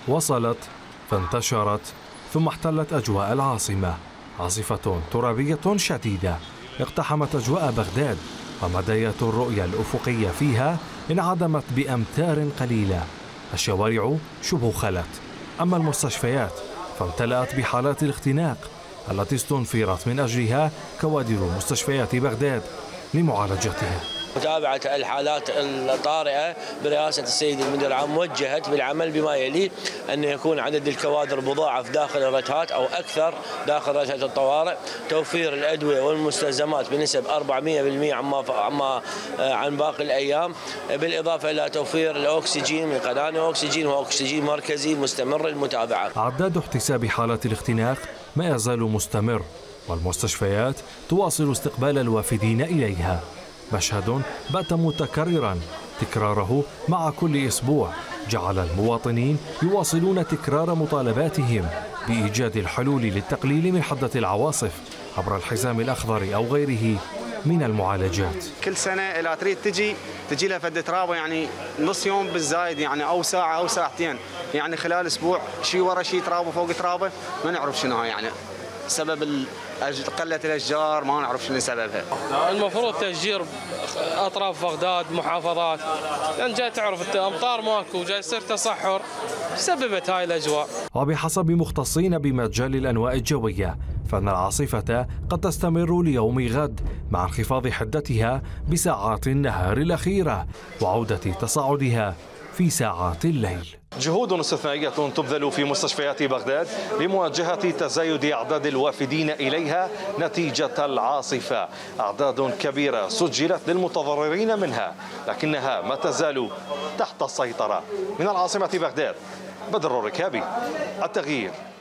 وصلت فانتشرت ثم احتلت أجواء العاصمة. عاصفة ترابية شديدة اقتحمت أجواء بغداد، ومدايات الرؤية الأفقية فيها انعدمت بأمتار قليلة. الشوارع شبه خلت، أما المستشفيات فامتلأت بحالات الاختناق التي استنفرت من أجلها كوادر مستشفيات بغداد لمعالجتها. متابعة الحالات الطارئة برئاسة السيد المدير العام وجهت بالعمل بما يلي أن يكون عدد الكوادر مضاعف داخل الرتهات أو أكثر داخل رتهة الطوارئ، توفير الأدوية والمستلزمات بنسب 400% عن باقي الأيام، بالإضافة إلى توفير الأكسجين من قناني أكسجين وأكسجين مركزي مستمر المتابعة. عداد احتساب حالات الاختناق ما يزال مستمر، والمستشفيات تواصل استقبال الوافدين إليها. مشهد بات متكررا، تكراره مع كل أسبوع جعل المواطنين يواصلون تكرار مطالباتهم بإيجاد الحلول للتقليل من حدة العواصف عبر الحزام الأخضر أو غيره من المعالجات. كل سنة إلى تريد تجي لها فد ترابة، يعني نص يوم بالزايد، يعني أو ساعة أو ساعتين، يعني خلال أسبوع شيء ورا شيء، ترابة فوق ترابة، ما نعرف شنو يعني سبب قلة الأشجار، ما نعرف شنو سببها. المفروض تشجير أطراف بغداد محافظات، لأن جاي تعرف أمطار ماكو، جاي يصير تصحر سببت هاي الأجواء. وبحسب مختصين بمجال الأنواء الجوية فإن العاصفة قد تستمر ليوم غد مع انخفاض حدتها بساعات النهار الأخيرة وعودة تصاعدها في ساعات الليل. جهود استثنائية تبذل في مستشفيات بغداد لمواجهة تزايد أعداد الوافدين إليها نتيجة العاصفة. أعداد كبيرة سجلت للمتضررين منها، لكنها ما تزال تحت السيطرة. من العاصمة بغداد، بدر الركابي، التغيير.